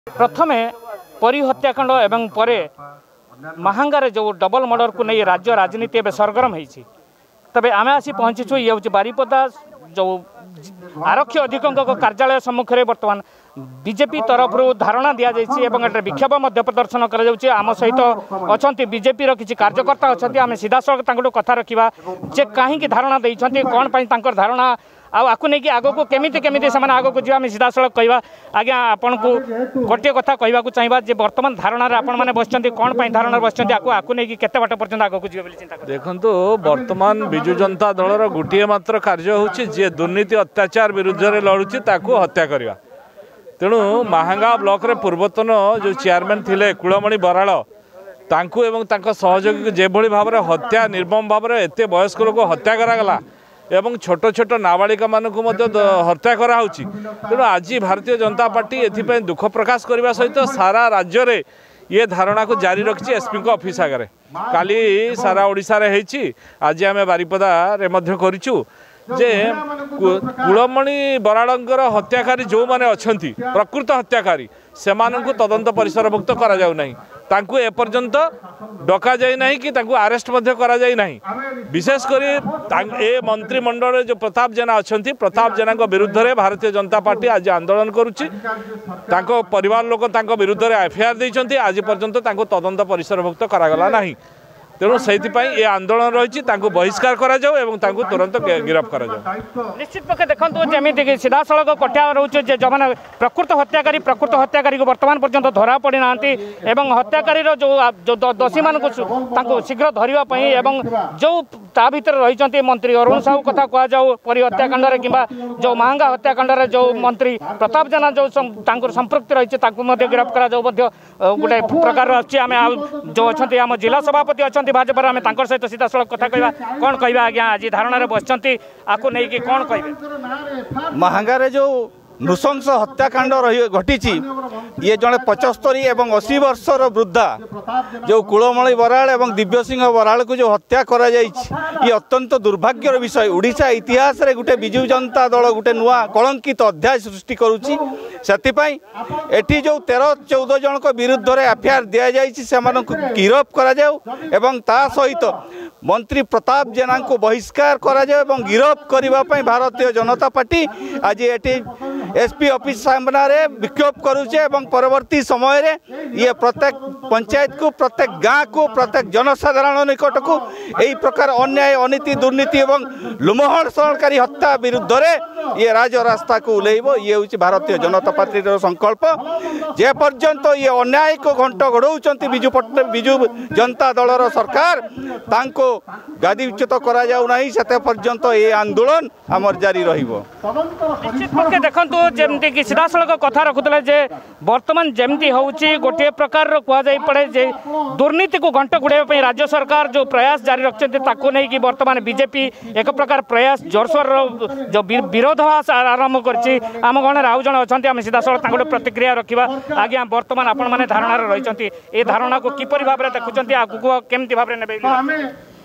प्रथमे परी हत्याकांड एवं परे महांगारे जो डबल मर्डर को नहीं राज्य राजनीति एवं सरगरम होती तबे आम आसी पहुंचीचु ये हूँ बारिपदा जो आरक्षी अधीक्षक कार्यालय सम्मुख में बर्तमान बीजेपी तरफ धारणा दि जाए विक्षोभ प्रदर्शन कर सहित अच्छा बीजेपी किसी कार्यकर्ता अच्छा आम सीधा सड़क कथा रखा जे कहीं धारणा देते कौन पर धारणा आकु नहीं कि आग को केमी से आग को जी सीधा सड़क कहवा आज्ञा आपन को गोटे कथा कहवा चाहिए जे बर्तमान धारणा आपण मैंने बस कौन धारणा बस आकु नहीं कि बाट पर्यटन आग को जी चिंता देखो बर्तमान विजु जनता दलर गोटे मात्र कार्य होची जे दुर्नीति अत्याचार विरुद्ध में लड़ुची ताकू हत्या करवा तेणु महांगा ब्लॉक रे पूर्वतन जो चेयरमैन थिले कुलमणि बराड़ तांकू एवं तांको सहयोगी जेभली भाव में हत्या निर्मम भाव में एत वयस्क लोक हत्या करागला एवं छोट छोट नाबालिका मानक हत्या कराऊँगी तेणु आज भारतीय जनता पार्टी एथि दुख प्रकाश करने सहित सारा राज्य रे ये धारणा को जारी रखी एसपी को ऑफिस आगे काली सारा ओडिशा रे हेची आज आम बारिपदा रे मध्य करिचु जे कुलमणि बराड़ंकर हत्याकारी जो माने अछंती प्रकृत हत्याकारी से तदंत परिसरभुक्त करा जाउ नहीं तांकु एपर्यंत डका जाए नहीं कि तांकु अरेस्ट मध्य करा जाए नहीं विशेष कर ए मंत्रिमंडल जो प्रताप जेना अछंती प्रताप जेना विरुद्ध रे भारतीय जनता पार्टी आज आंदोलन करुच्ची तांको परिवार लोक तांको विरुद्ध रे एफआईआर देइछंती आज पर्यंत तांको तदंत परिसरभुक्त करागला नहीं तेणु से ये आंदोलन रही बहिष्कार करा जाओ एवं तांको तुरंत गिरफ्त करा जाओ। निश्चित पक्षे देखो जमी सीधा सड़क कटिया रोचे जो मैंने प्रकृत हत्याकारी को बर्तमान पर्यंत धरा पड़ी ना हत्याकारी जो दोषी मान शीघ्र धरवाई जो ता भीतर रही मंत्री अरुण साहू कथा कह जाऊ परी हत्याकांड कि जो महांगा हत्याकांड जो मंत्री प्रताप जेना जो संपृक्ति रही गिरफ्त करा गोटे प्रकार आम जो अच्छा आम जिला सभापति अच्छा भाजपा आम सहित सीधा सड़क कथा कहवा कौन कहवा आज्ञा आज धारणा बस आपको नहीं कि कौन कहे महांगारे जो नृशंस हत्याकांड घटी ये जड़े 75 एवं 80 वर्षर वृद्धा जो कुलमणि बराड़ एवं दिव्य सिंह बराड़ को जो हत्या करा ये अत्यंत दुर्भाग्यर विषय ओडिशा इतिहास रे गुटे बिजु जनता दल गुटे नुआ कलंकित अध्याय सृष्टि करुच्ची सेतिपाई एठी जो 13-14 जन को विरुद्ध रे एफआईआर दिया जायछि सेमानकु गिरफ्त करा जाऊ एवं ता सहित मंत्री प्रताप जेना को बहिष्कार करा जाऊ एवं गिरफ्त करबा पई भारतीय जनता पार्टी आज एठी एसपी ऑफिस सामने विक्षोभ करुचे एवं परवर्ती समय रे ये प्रत्येक पंचायत को प्रत्येक गाँ को प्रत्येक जनसाधारण निकट को यही प्रकार अन्याय अनीति दुर्नीति एवं लुमहर्षणकारी हत्या विरुद्ध रे ये राजरास्ता को उल्लेब ये हूँ भारतीय जनता पार्टी संकल्प जे पर्यंत ये अन्याय को घंट घोड़ाऊँ बिजु जनता दलर सरकार तांको गादीच्युत करा जाऊ नहीं सेते पर्यंत ये आंदोलन आमर जारी रहिबो। देखो जमती कि सीधा सड़क कथा रखुला जे बर्तमान जमती होउची गोटे प्रकार कह जाई पड़े जे दुर्नीति को घंट गुड़ाई राज्य सरकार जो प्रयास जारी रखते ताकू नहीं कि बर्तमान बीजेपी एक प्रकार प्रयास जोरसोर जो विरोधाभास आरंभ करछि आम गण आउ जन अच्छा आम सीधा सड़क प्रतिक्रिया रखा आज्ञा बर्तमान आपण मैंने धारणा रही ए धारणा को किपरि भाव में देखुं आगू केमती भाव में ने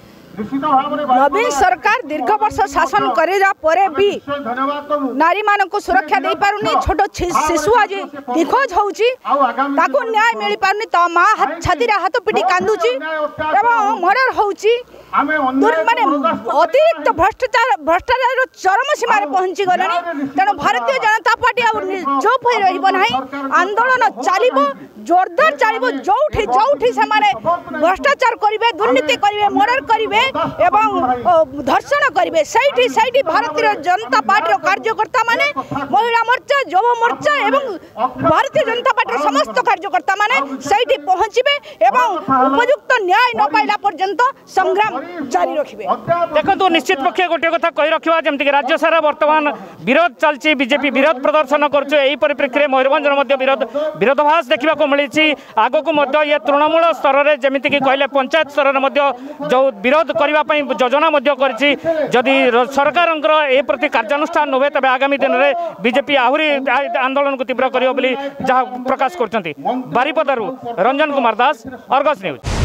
नवीन सरकार दीर्घ वर्ष शासन करेजा परे भी नारी मान को सुरक्षा दे पारुनी छोट शिशु आज निखोज होउची ताको न्याय मिल पारुनी तो माँ छाती हाथ पिटी कांदुची एवं मर्डर होउची माने अतिरिक्त भ्रष्टाचार चरम सीमार पहुंची गलानी तेणु भारतीय जनता पार्टी चुप हो रहिबो नाही आंदोलन चलिबो जोरदार चलिबो जोठी से माने भ्रष्टाचार करिवे दुर्नीति करिवे मर्डर करिवे एवं धर्षण करिवे सैठी भारतीय जनता पार्टी कार्यकर्ता माने महिला मोर्चा युवा मोर्चा एवं भारतीय जनता पार्टी समस्त कार्यकर्ता माने सैठी पहुंचबे एवं उपयुक्त न्याय न पाइला पर्यंत संग्राम जारी रखिबे। देखो निश्चित पक्षे गोटे कथा कही रखा जमती कि राज्य सारा बर्तमान विरोध चलती बीजेपी विरोध प्रदर्शन करुच्छे परिप्रेक्षी मयूरभंज विरोधाभास देखा मिली आग को ये तृणमूल स्तर में जमीक कहले पंचायत स्तर में जो विरोध करने योजना जदि सरकार ए प्रति कार्यानुष्ठान नुहे तेज आगामी दिन में बीजेपी आहरी आंदोलन को तीव्र कर प्रकाश कर बारिपदारू रंजन कुमार दास अर्गस न्यूज।